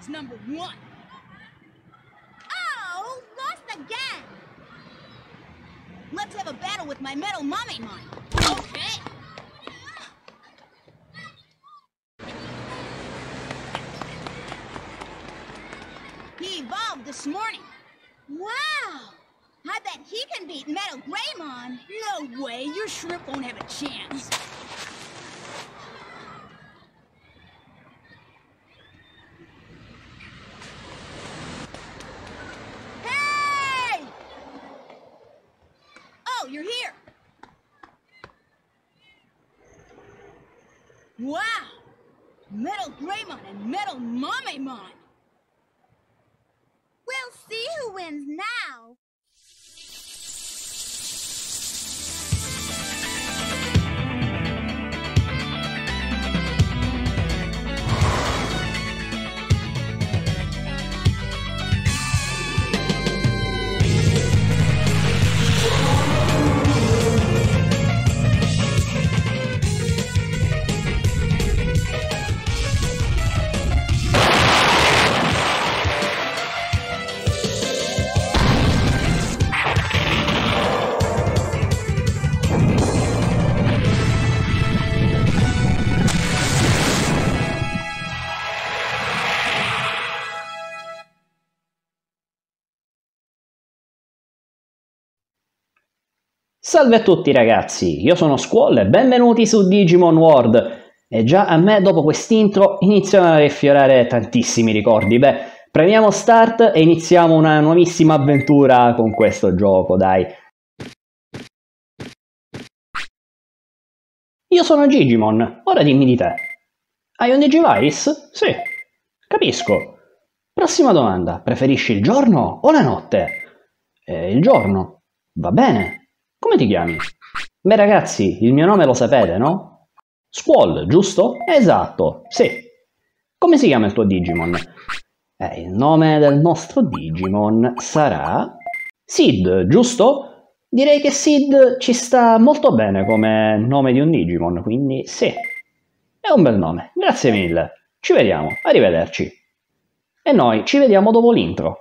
is #1. Oh, lost again. Let's have a battle with my Metal Mummemon. Okay. He evolved this morning. Wow! I bet he can beat Metal Greymon. No way, your shrimp won't have a chance. Hey! Oh, you're here. Wow! Metal Greymon and Metal Mummemon. We'll see who wins now. Salve a tutti ragazzi, io sono Squall e benvenuti su Digimon World. E già a me dopo quest'intro iniziano a riaffiorare tantissimi ricordi. Beh, premiamo Start e iniziamo una nuovissima avventura con questo gioco, dai. Io sono Gigimon, ora dimmi di te. Hai un Digivice? Sì, capisco. Prossima domanda, preferisci il giorno o la notte? Il giorno, va bene. Come ti chiami? Beh ragazzi, il mio nome lo sapete, no? Squall, giusto? Esatto, sì. Come si chiama il tuo Digimon? Il nome del nostro Digimon sarà... Sid, giusto? Direi che Sid ci sta molto bene come nome di un Digimon, quindi sì. È un bel nome, grazie mille. Ci vediamo, arrivederci. E noi ci vediamo dopo l'intro.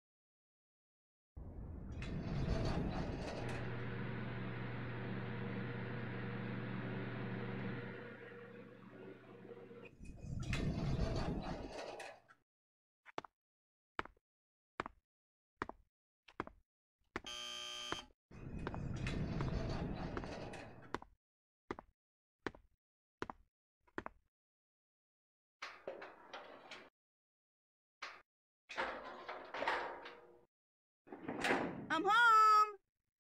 I'm home.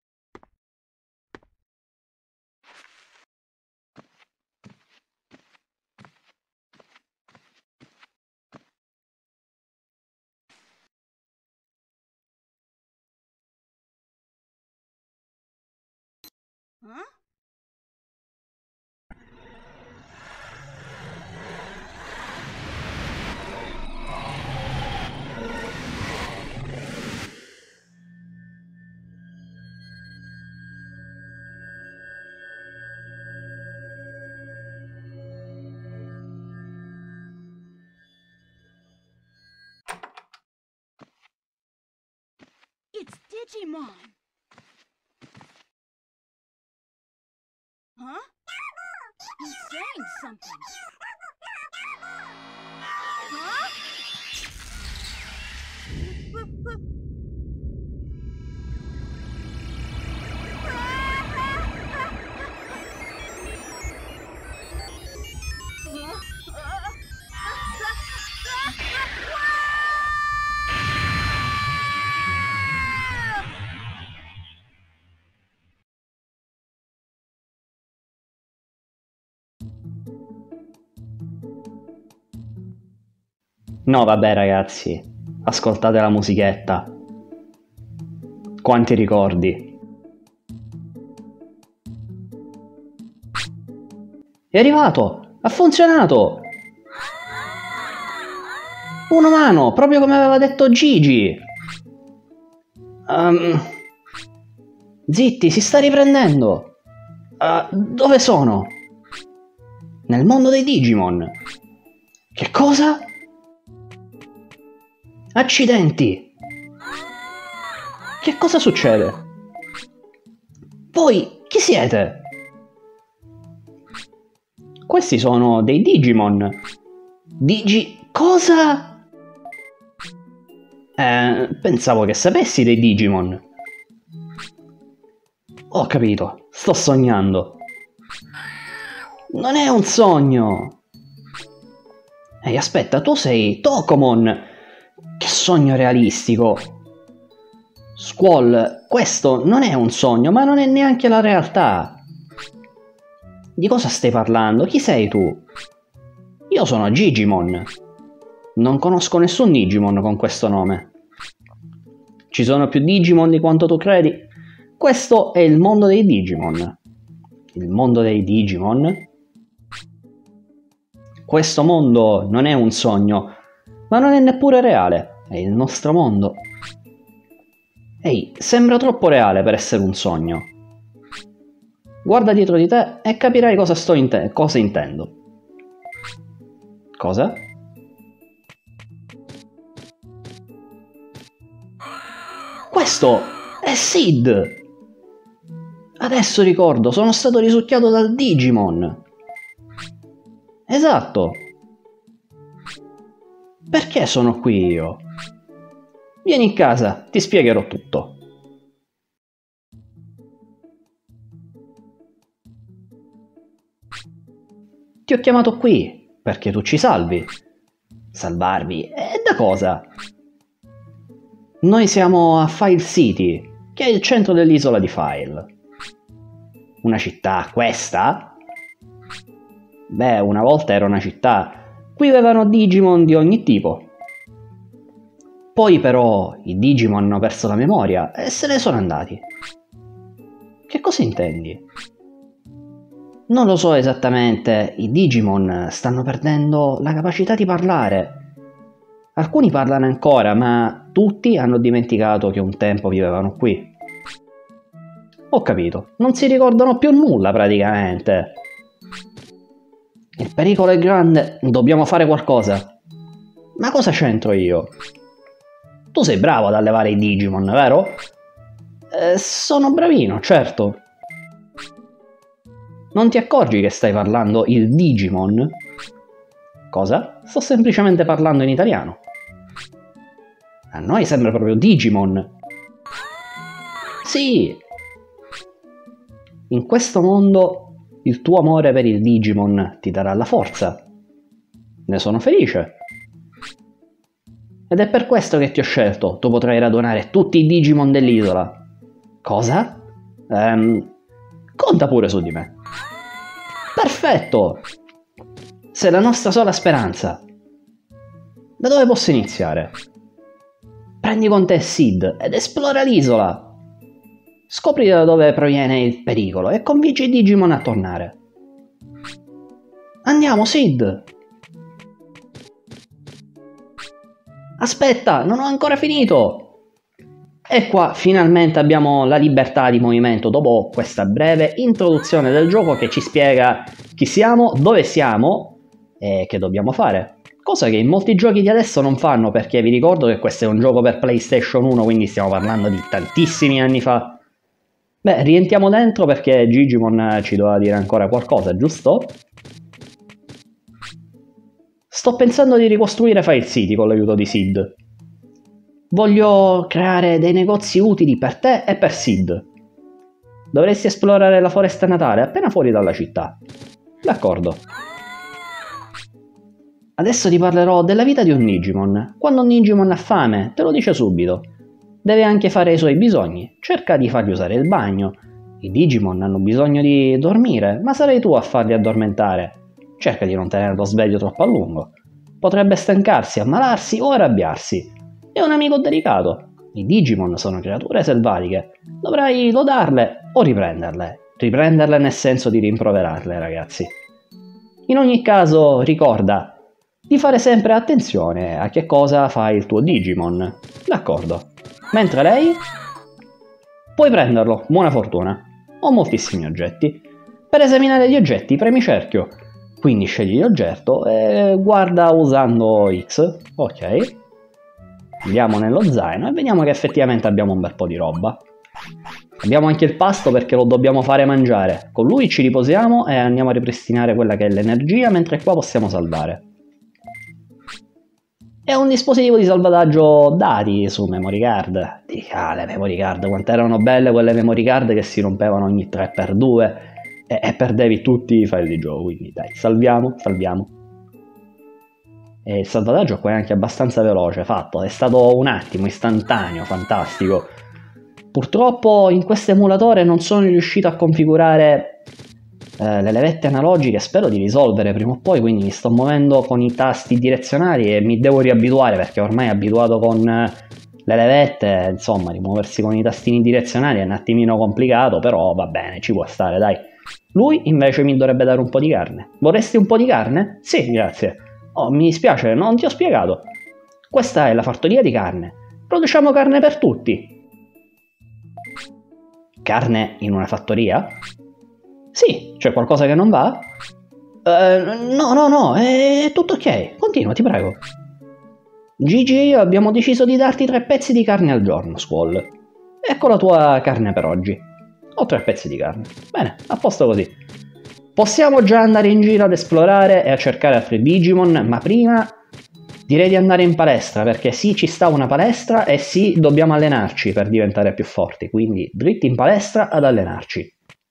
Huh? It's Digimon. Huh? He's saying something. Huh? No, vabbè ragazzi, ascoltate la musichetta. Quanti ricordi. È arrivato! Ha funzionato! Un umano, proprio come aveva detto Gigi! Zitti, si sta riprendendo! Dove sono? Nel mondo dei Digimon. Che cosa? Accidenti! Che cosa succede? Voi chi siete? Questi sono dei Digimon. Cosa? Pensavo che sapessi dei Digimon. Ho capito, sto sognando. Non è un sogno. Ehi, aspetta, tu sei Tokomon. Che sogno realistico. Squall, questo non è un sogno, ma non è neanche la realtà. Di cosa stai parlando? Chi sei tu? Io sono Gigimon. Non conosco nessun Digimon con questo nome. Ci sono più Digimon di quanto tu credi? Questo è il mondo dei Digimon. Il mondo dei Digimon? Questo mondo non è un sogno, ma non è neppure reale. È il nostro mondo. Ehi, sembra troppo reale per essere un sogno. Guarda dietro di te e capirai cosa intendo. Cosa? Questo è Sid! Adesso ricordo, sono stato risucchiato dal Digimon. Esatto. Perché sono qui io? Vieni in casa, ti spiegherò tutto. Ti ho chiamato qui perché tu ci salvi. Salvarvi? E da cosa? Noi siamo a File City, che è il centro dell'isola di File. Una città, questa? Beh, una volta era una città. Qui avevano Digimon di ogni tipo. Poi però i Digimon hanno perso la memoria e se ne sono andati. Che cosa intendi? Non lo so esattamente, i Digimon stanno perdendo la capacità di parlare. Alcuni parlano ancora, ma tutti hanno dimenticato che un tempo vivevano qui. Ho capito, non si ricordano più nulla praticamente. Il pericolo è grande, dobbiamo fare qualcosa. Ma cosa c'entro io? Tu sei bravo ad allevare i Digimon, vero? Sono bravino, certo. Non ti accorgi che stai parlando il Digimon? Cosa? Sto semplicemente parlando in italiano. A noi sembra proprio Digimon. Sì. In questo mondo il tuo amore per il Digimon ti darà la forza. Ne sono felice. Ed è per questo che ti ho scelto. Tu potrai radunare tutti i Digimon dell'isola. Cosa? Conta pure su di me. Perfetto! Sei la nostra sola speranza. Da dove posso iniziare? Prendi con te Sid ed esplora l'isola. Scopri da dove proviene il pericolo e convinci i Digimon a tornare. Andiamo, Sid! Aspetta, non ho ancora finito! E qua finalmente abbiamo la libertà di movimento dopo questa breve introduzione del gioco che ci spiega chi siamo, dove siamo e che dobbiamo fare. Cosa che in molti giochi di adesso non fanno, perché vi ricordo che questo è un gioco per PlayStation 1, quindi stiamo parlando di tantissimi anni fa. Beh, rientriamo dentro perché Gigimon ci doveva dire ancora qualcosa, giusto? Sto pensando di ricostruire File City con l'aiuto di Sid. Voglio creare dei negozi utili per te e per Sid. Dovresti esplorare la foresta natale appena fuori dalla città. D'accordo. Adesso ti parlerò della vita di un Digimon. Quando un Digimon ha fame, te lo dice subito. Deve anche fare i suoi bisogni. Cerca di fargli usare il bagno. I Digimon hanno bisogno di dormire, ma sarai tu a farli addormentare. Cerca di non tenerlo sveglio troppo a lungo. Potrebbe stancarsi, ammalarsi o arrabbiarsi. È un amico delicato. I Digimon sono creature selvatiche. Dovrai lodarle o riprenderle. Riprenderle nel senso di rimproverarle, ragazzi. In ogni caso, ricorda di fare sempre attenzione a che cosa fa il tuo Digimon. D'accordo. Mentre lei? Puoi prenderlo, buona fortuna. Ho moltissimi oggetti. Per esaminare gli oggetti premi cerchio. Quindi scegli l'oggetto e guarda usando X. Ok. Andiamo nello zaino e vediamo che effettivamente abbiamo un bel po' di roba. Abbiamo anche il pasto perché lo dobbiamo fare mangiare. Con lui ci riposiamo e andiamo a ripristinare quella che è l'energia, mentre qua possiamo salvare. È un dispositivo di salvataggio dati su memory card. Le memory card, quanto erano belle quelle memory card che si rompevano ogni 3x2 e perdevi tutti i file di gioco. Quindi dai, salviamo. E il salvataggio qua è anche abbastanza veloce, fatto, è stato un attimo, istantaneo, fantastico. Purtroppo in questo emulatore non sono riuscito a configurare le levette analogiche, spero di risolvere prima o poi, quindi mi sto muovendo con i tasti direzionali e mi devo riabituare perché ormai abituato con le levette, insomma, rimuoversi con i tastini direzionali è un attimino complicato, però va bene, ci può stare, dai. Lui invece mi dovrebbe dare un po' di carne. Vorresti un po' di carne? Sì, grazie. Oh, mi dispiace, non ti ho spiegato. Questa è la fattoria di carne. Produciamo carne per tutti. Carne in una fattoria? Sì, c'è qualcosa che non va? No, è tutto ok. Continua, ti prego. Gigi e io abbiamo deciso di darti 3 pezzi di carne al giorno, Squall. Ecco la tua carne per oggi. Ho 3 pezzi di carne. Bene, a posto così. Possiamo già andare in giro ad esplorare e a cercare altri Digimon, ma prima direi di andare in palestra, perché sì, ci sta una palestra e sì, dobbiamo allenarci per diventare più forti, quindi dritti in palestra ad allenarci.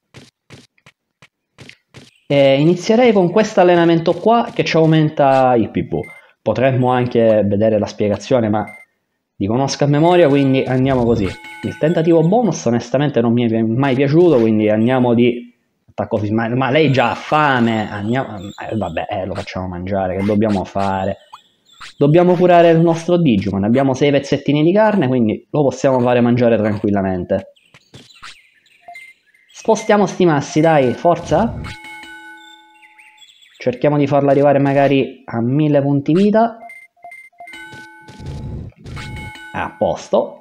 E inizierei con questo allenamento qua che ci aumenta il PV. Potremmo anche vedere la spiegazione, ma li conosco a memoria, quindi andiamo così. Il tentativo bonus onestamente non mi è mai piaciuto, quindi andiamo di attacco fismale. Ma lei già ha fame, andiamo... vabbè, lo facciamo mangiare, che dobbiamo fare? Dobbiamo curare il nostro Digimon, abbiamo 6 pezzettini di carne, quindi lo possiamo fare mangiare tranquillamente. Spostiamo sti massi, dai, forza! Cerchiamo di farlo arrivare magari a 1000 punti vita. A posto.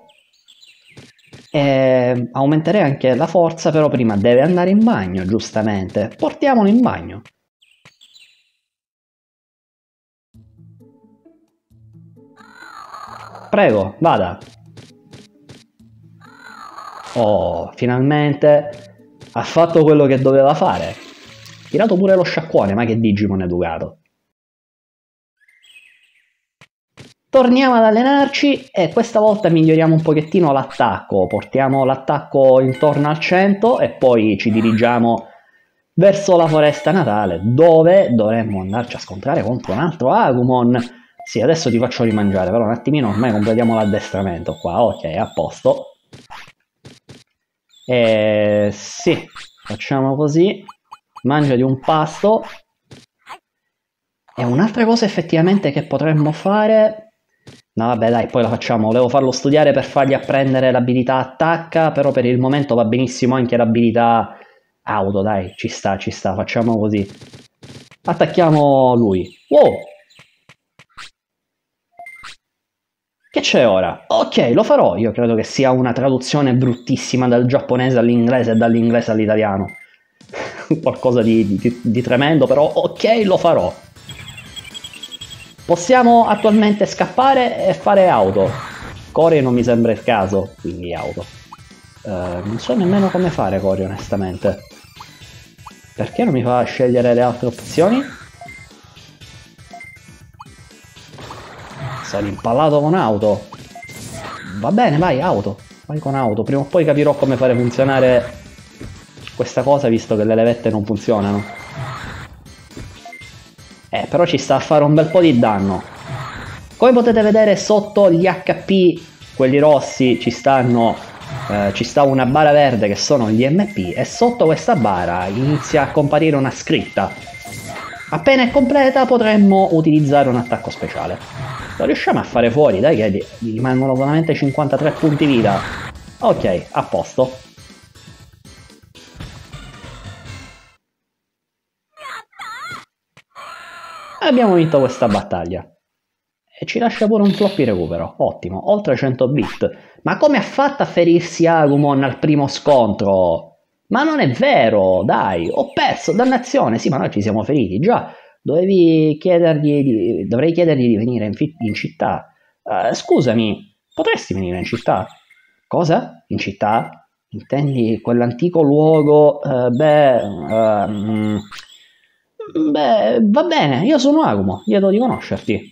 E aumenterei anche la forza, però prima deve andare in bagno, giustamente. Portiamolo in bagno. Prego, vada. Oh, finalmente ha fatto quello che doveva fare. Tirato pure lo sciacquone, ma che Digimon educato. Torniamo ad allenarci e questa volta miglioriamo un pochettino l'attacco. Portiamo l'attacco intorno al 100 e poi ci dirigiamo verso la foresta natale, dove dovremmo andarci a scontrare contro un altro Agumon. Sì, adesso ti faccio rimangiare, però un attimino ormai completiamo l'addestramento qua. Ok, a posto. Sì, facciamo così. Mangiati un pasto. E un'altra cosa effettivamente che potremmo fare... No vabbè dai, poi la facciamo. Volevo farlo studiare per fargli apprendere l'abilità attacca, però per il momento va benissimo anche l'abilità auto, dai, ci sta, facciamo così. Attacchiamo lui. Wow! Che c'è ora? Ok, lo farò. Io credo che sia una traduzione bruttissima dal giapponese all'inglese e dall'inglese all'italiano. Qualcosa di tremendo, però ok, lo farò. Possiamo attualmente scappare e fare auto. Cory non mi sembra il caso, quindi auto. Non so nemmeno come fare Cory, onestamente. Perché non mi fa scegliere le altre opzioni? Sono impallato con auto. Va bene, vai, auto. Vai con auto. Prima o poi capirò come fare funzionare questa cosa, visto che le levette non funzionano. Però ci sta a fare un bel po' di danno. Come potete vedere sotto gli HP, quelli rossi, ci sta una bara verde che sono gli MP e sotto questa bara inizia a comparire una scritta. Appena è completa potremmo utilizzare un attacco speciale. Lo riusciamo a fare fuori, dai, che gli rimangono solamente 53 punti vita. Ok, a posto. Abbiamo vinto questa battaglia. E ci lascia pure un floppy recupero. Ottimo, oltre 100 bit. Ma come ha fatto a ferirsi Agumon al primo scontro? Ma non è vero, dai, ho perso, dannazione. Sì, ma noi ci siamo feriti, già. Dovrei chiedergli di venire in città. Scusami, potresti venire in città? Cosa? In città? Intendi quell'antico luogo? Beh, va bene, io sono Agumo, lieto di conoscerti.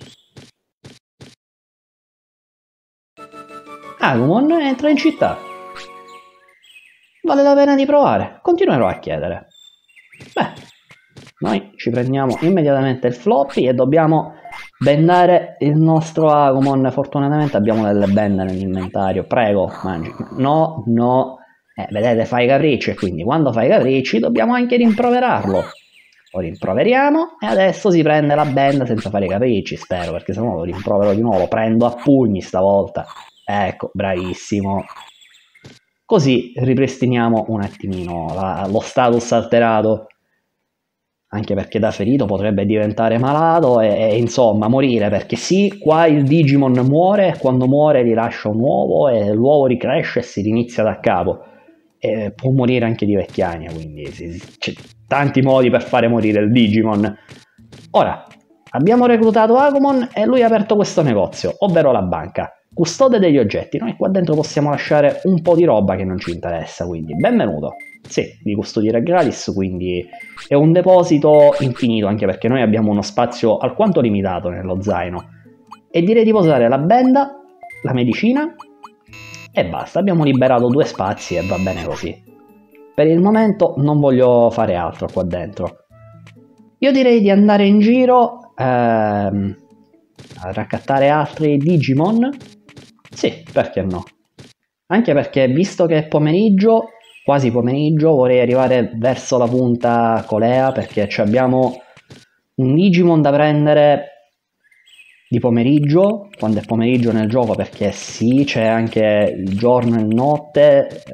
Agumon entra in città. Vale la pena di provare, continuerò a chiedere. Beh, noi ci prendiamo immediatamente il floppy e dobbiamo bendare il nostro Agumon. Fortunatamente abbiamo delle bende nell'inventario. Prego, mangi. No, no. Vedete, fai capricci e quindi quando fai capricci dobbiamo anche rimproverarlo. Lo rimproveriamo e adesso si prende la benda senza fare i capricci, spero, perché sennò lo rimprovero di nuovo, lo prendo a pugni stavolta. Ecco, bravissimo. Così ripristiniamo un attimino lo status alterato. Anche perché da ferito potrebbe diventare malato e insomma morire, perché sì, qua il Digimon muore e quando muore rilascia un uovo e l'uovo ricresce e si rinizia da capo. E può morire anche di vecchiaia, quindi c'è tanti modi per fare morire il Digimon. Ora, abbiamo reclutato Agumon e lui ha aperto questo negozio, ovvero la banca. Custode degli oggetti, noi qua dentro possiamo lasciare un po' di roba che non ci interessa, quindi benvenuto. Sì, di custodire gratis, quindi è un deposito infinito, anche perché noi abbiamo uno spazio alquanto limitato nello zaino. E direi di posare la benda, la medicina e basta. Abbiamo liberato 2 spazi e va bene così. Per il momento non voglio fare altro qua dentro. Io direi di andare in giro a raccattare altri Digimon. Sì, perché no? Anche perché visto che è pomeriggio, quasi pomeriggio, vorrei arrivare verso la punta Colea perché abbiamo un Digimon da prendere di pomeriggio, quando è pomeriggio nel gioco, perché sì, c'è anche il giorno e notte.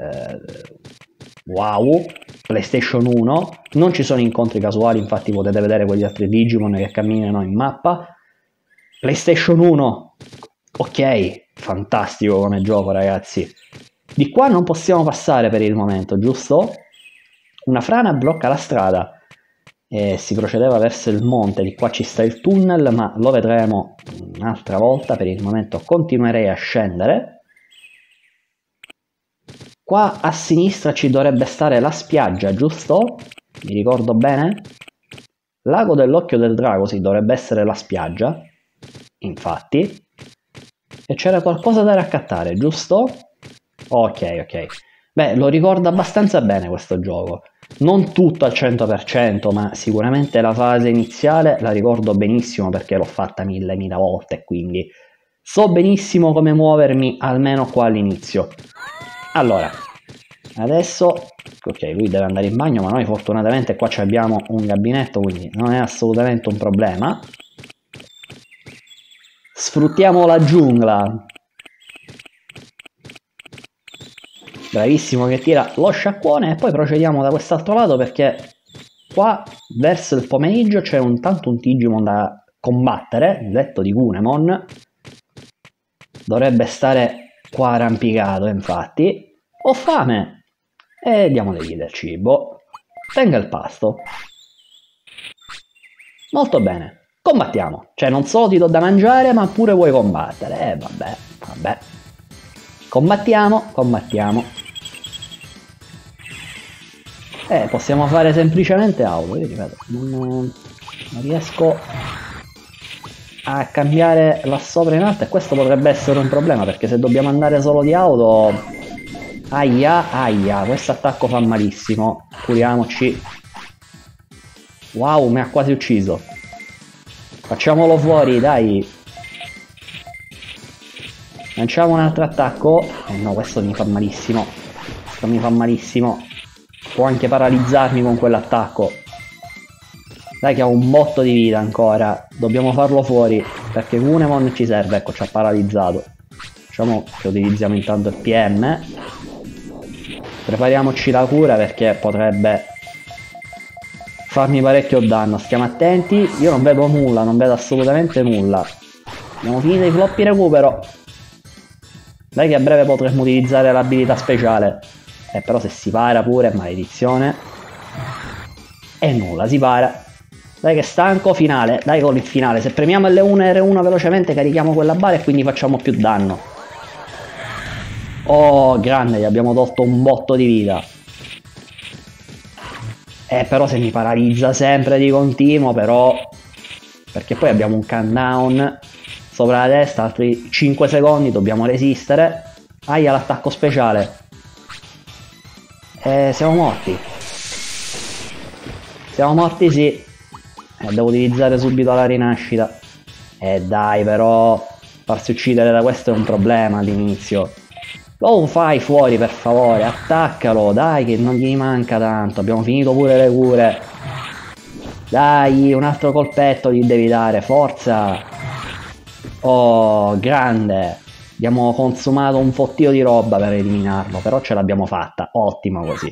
Wow, PlayStation 1, non ci sono incontri casuali, infatti potete vedere quegli altri Digimon che camminano in mappa. PlayStation 1, ok, fantastico come gioco ragazzi. Di qua non possiamo passare per il momento, giusto? Una frana blocca la strada e si procedeva verso il monte. Di qua ci sta il tunnel, ma lo vedremo un'altra volta. Per il momento continuerei a scendere. Qua a sinistra ci dovrebbe stare la spiaggia, giusto? Mi ricordo bene? Lago dell'Occhio del Drago, sì, dovrebbe essere la spiaggia. Infatti. E c'era qualcosa da raccattare, giusto? Ok, ok. Beh, lo ricordo abbastanza bene questo gioco. Non tutto al 100%, ma sicuramente la fase iniziale la ricordo benissimo perché l'ho fatta mille volte, quindi so benissimo come muovermi almeno qua all'inizio. Allora, adesso, ok, lui deve andare in bagno, ma noi fortunatamente qua abbiamo un gabinetto, quindi non è assolutamente un problema. Sfruttiamo la giungla. Bravissimo che tira lo sciacquone e poi procediamo da quest'altro lato perché qua verso il pomeriggio c'è un Digimon da combattere, detto di Kunemon. Dovrebbe stare qua arrampicato, infatti. Ho fame e diamogli del cibo. Tenga il pasto. Molto bene, combattiamo. Cioè non solo ti do da mangiare ma pure vuoi combattere. Vabbè. Combattiamo. Possiamo fare semplicemente auto. Io ripeto, non riesco a cambiare là sopra in alto e questo potrebbe essere un problema perché se dobbiamo andare solo di auto. Aia, questo attacco fa malissimo. Curiamoci. Wow, mi ha quasi ucciso. Facciamolo fuori, dai. Lanciamo un altro attacco. No, questo mi fa malissimo. Può anche paralizzarmi con quell'attacco. Dai che ha un botto di vita ancora. Dobbiamo farlo fuori perché Kunemon ci serve. Ecco, ci ha paralizzato. Facciamo che utilizziamo intanto il PM. Prepariamoci la cura perché potrebbe farmi parecchio danno. Stiamo attenti. Io non vedo nulla, non vedo assolutamente nulla. Abbiamo finito i floppy recupero. Dai che a breve potremmo utilizzare l'abilità speciale. Però se si para pure, maledizione. E nulla, si para. Dai che stanco, finale, dai con il finale. Se premiamo L1 e R1 velocemente carichiamo quella bara e quindi facciamo più danno. Oh, grande, gli abbiamo tolto un botto di vita. Però se mi paralizza sempre di continuo, però... Perché poi abbiamo un countdown sopra la testa, altri 5 secondi, dobbiamo resistere. Aia, l'attacco speciale. Siamo morti. Siamo morti, sì. Devo utilizzare subito la rinascita. Dai, però farsi uccidere da questo è un problema all'inizio. Lo fai fuori, per favore, attaccalo, dai che non gli manca tanto. Abbiamo finito pure le cure. Dai, un altro colpetto gli devi dare, forza. Oh, grande. Abbiamo consumato un fottio di roba per eliminarlo, però ce l'abbiamo fatta, ottimo così.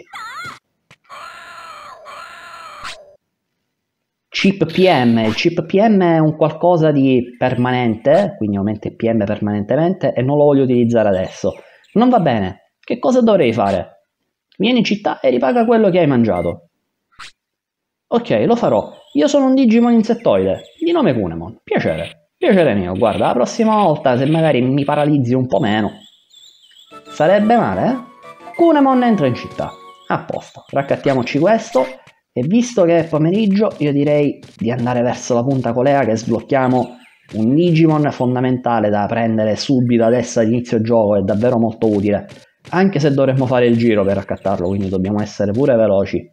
Chip PM, il chip PM è un qualcosa di permanente, quindi aumenta il PM permanentemente e non lo voglio utilizzare adesso. Non va bene, che cosa dovrei fare? Vieni in città e ripaga quello che hai mangiato. Ok, lo farò. Io sono un Digimon insettoide, di nome Kunemon. Piacere, piacere mio. Guarda, la prossima volta se magari mi paralizzi un po' meno. Sarebbe male, eh? Kunemon entra in città. A posto, raccattiamoci questo. E visto che è pomeriggio, io direi di andare verso la punta Colea che sblocchiamo un Digimon fondamentale da prendere subito adesso all'inizio gioco, è davvero molto utile. Anche se dovremmo fare il giro per raccattarlo, quindi dobbiamo essere pure veloci.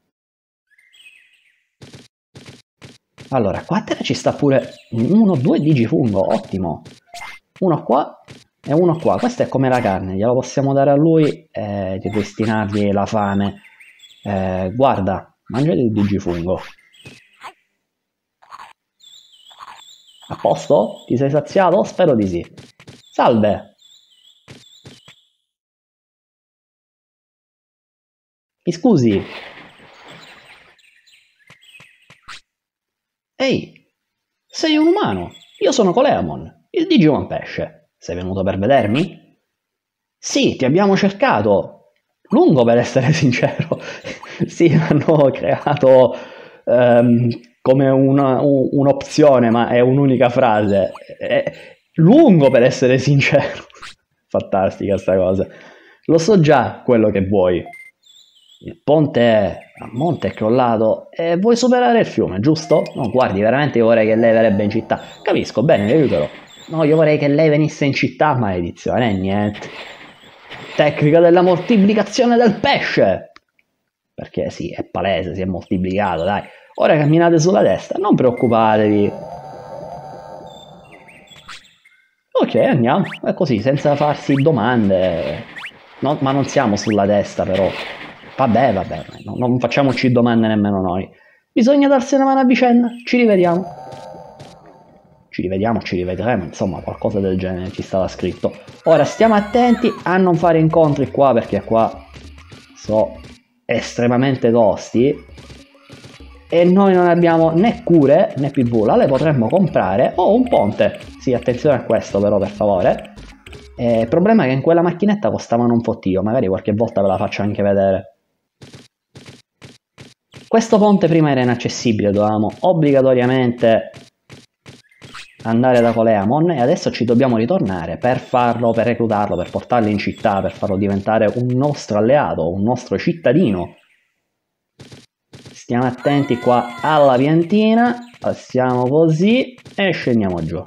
Allora, qua a terra ci sta pure 1-2 Digifungo, ottimo. Uno qua e uno qua. Questo è come la carne, glielo possiamo dare a lui e destinargli la fame. Guarda. Mangiate il digifungo. A posto? Ti sei saziato? Spero di sì. Salve! Mi scusi? Ehi! Sei un umano! Io sono Coleamon, il Digimon pesce. Sei venuto per vedermi? Sì, ti abbiamo cercato! Lungo per essere sincero. Sì, hanno creato come un'opzione, ma è un'unica frase. È lungo per essere sincero. Fantastica sta cosa. Lo so già quello che vuoi. Il ponte a monte è crollato e vuoi superare il fiume, giusto? No, guardi, veramente io vorrei che lei verrebbe in città. Capisco, bene, le aiuterò. No, io vorrei che lei venisse in città, maledizione, niente. Tecnica della moltiplicazione del pesce. Perché sì, è palese, si è moltiplicato, dai. Ora camminate sulla destra, non preoccupatevi. Ok, andiamo, è così, senza farsi domande. No, ma non siamo sulla destra, però. Vabbè, non facciamoci domande nemmeno noi. Bisogna darsi una mano a vicenda, ci rivediamo. Ci rivediamo, ci rivedremo, insomma, qualcosa del genere ci stava scritto. Ora stiamo attenti a non fare incontri qua, perché qua so estremamente tosti e noi non abbiamo né cure né PV. La le potremmo comprare o un ponte. Sì, attenzione a questo però, per favore. Il problema è che in quella macchinetta costavano un fottio, magari qualche volta ve la faccio anche vedere. Questo ponte prima era inaccessibile, dovevamo obbligatoriamente andare da Coleamon e adesso ci dobbiamo ritornare per farlo, per reclutarlo, per portarlo in città, per farlo diventare un nostro alleato, un nostro cittadino. Stiamo attenti qua alla piantina, passiamo così e scendiamo giù.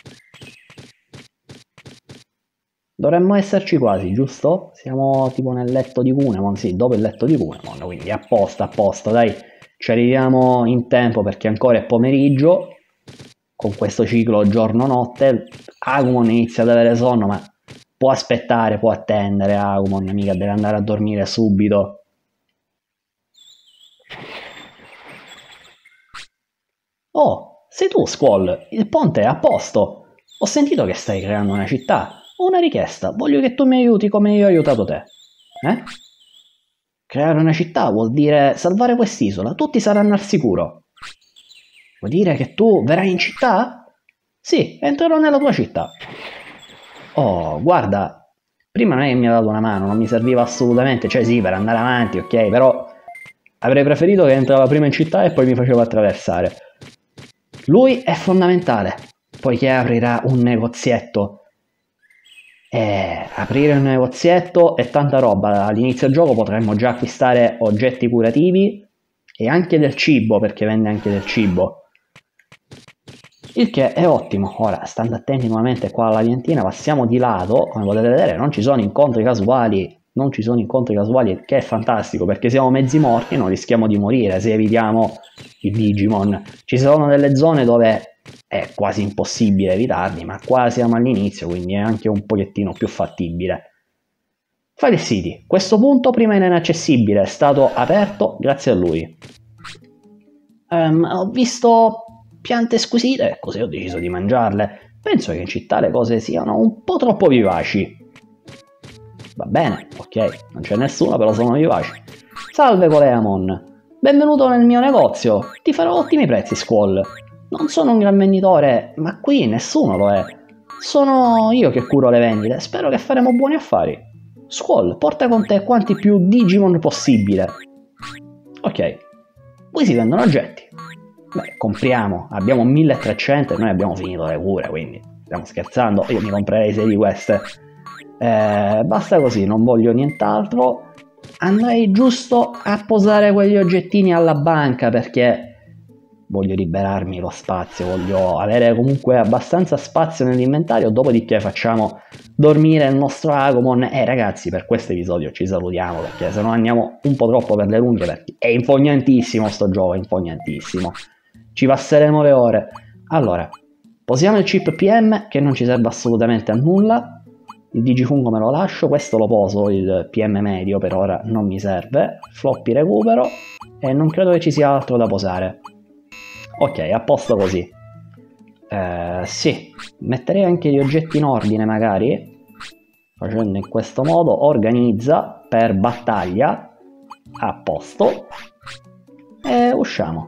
Dovremmo esserci quasi, giusto? Siamo tipo nel letto di Kunemon, sì, dopo il letto di Kunemon, quindi a posto, dai. Ci arriviamo in tempo perché ancora è pomeriggio. Con questo ciclo giorno-notte Agumon inizia ad avere sonno, ma può aspettare, può attendere. Agumon mica deve andare a dormire subito. Oh, sei tu Squall, il ponte è a posto. Ho sentito che stai creando una città. Ho una richiesta, voglio che tu mi aiuti come io ho aiutato te. Creare una città vuol dire salvare quest'isola, tutti saranno al sicuro. Vuol dire che tu verrai in città? Sì, entrerò nella tua città. Oh, guarda, prima non è che mi ha dato una mano, non mi serviva assolutamente, cioè sì, per andare avanti, ok, però Avrei preferito che entrava prima in città e poi mi faceva attraversare. Lui è fondamentale, poiché aprirà un negozietto. Aprire un negozietto è tanta roba. All'inizio del gioco potremmo già acquistare oggetti curativi e anche del cibo, perché vende anche del cibo. Il che è ottimo. Ora, stando attenti nuovamente qua alla piantina, passiamo di lato, come potete vedere non ci sono incontri casuali. Non ci sono incontri casuali, che è fantastico, perché siamo mezzi morti e non rischiamo di morire se evitiamo i Digimon. Ci sono delle zone dove è quasi impossibile evitarli, ma qua siamo all'inizio, quindi è anche un pochettino più fattibile. File City. Questo punto prima era inaccessibile, è stato aperto grazie a lui. Ho visto piante squisite, così ho deciso di mangiarle. Penso che in città le cose siano un po' troppo vivaci. Va bene, ok, non c'è nessuno, però sono vivaci. Salve Coleamon, benvenuto nel mio negozio, ti farò ottimi prezzi Squall. Non sono un gran venditore, ma qui nessuno lo è. Sono io che curo le vendite, spero che faremo buoni affari. Squall, porta con te quanti più Digimon possibile. Ok, qui si vendono oggetti. Beh, compriamo, abbiamo 1300 e noi abbiamo finito le cure, quindi stiamo scherzando, io mi comprerei 6 di queste. Basta così, non voglio nient'altro. Andrei giusto a posare quegli oggettini alla banca perché voglio liberarmi lo spazio, voglio avere comunque abbastanza spazio nell'inventario, dopodiché facciamo dormire il nostro Agumon. Ragazzi, per questo episodio ci salutiamo perché se no andiamo un po' troppo per le lunghe, perché è infognantissimo sto gioco, è infognantissimo. Ci passeremo le ore. Allora, posiamo il chip PM che non ci serve assolutamente a nulla. Il Digifungo me lo lascio, questo lo poso, il PM medio per ora non mi serve. Floppy recupero e non credo che ci sia altro da posare. Ok, a posto così. Sì, metterei anche gli oggetti in ordine magari. Facendo in questo modo, organizza per battaglia. A posto. E usciamo.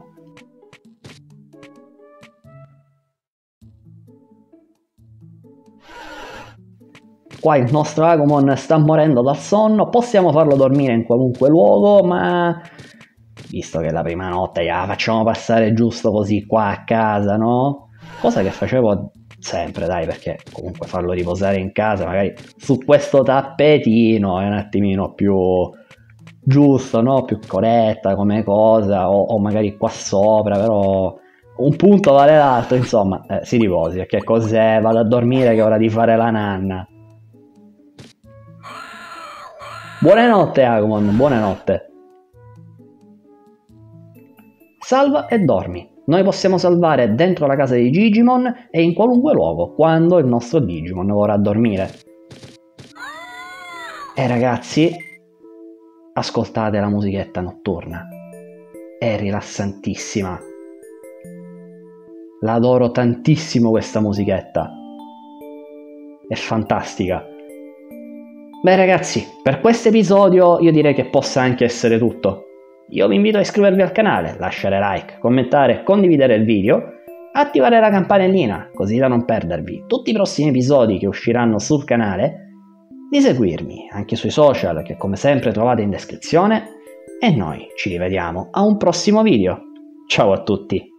Qua il nostro Agumon sta morendo dal sonno, possiamo farlo dormire in qualunque luogo, ma visto che la prima notte la facciamo passare giusto così qua a casa, no? Cosa che facevo sempre, dai, perché comunque farlo riposare in casa, magari su questo tappetino è un attimino più giusto, no? Più corretta come cosa, o magari qua sopra, però un punto vale l'altro, insomma, si riposi, perché cos'è? Vado a dormire che è ora di fare la nanna. Buonanotte Agumon, buonanotte. Salva e dormi. Noi possiamo salvare dentro la casa di Digimon e in qualunque luogo, quando il nostro Digimon vorrà dormire. E ragazzi, ascoltate la musichetta notturna. È rilassantissima. La adoro tantissimo questa musichetta. È fantastica. Beh ragazzi, per questo episodio io direi che possa anche essere tutto. Io vi invito a iscrivervi al canale, lasciare like, commentare, condividere il video, attivare la campanellina così da non perdervi tutti i prossimi episodi che usciranno sul canale, di seguirmi anche sui social che come sempre trovate in descrizione e noi ci rivediamo a un prossimo video. Ciao a tutti!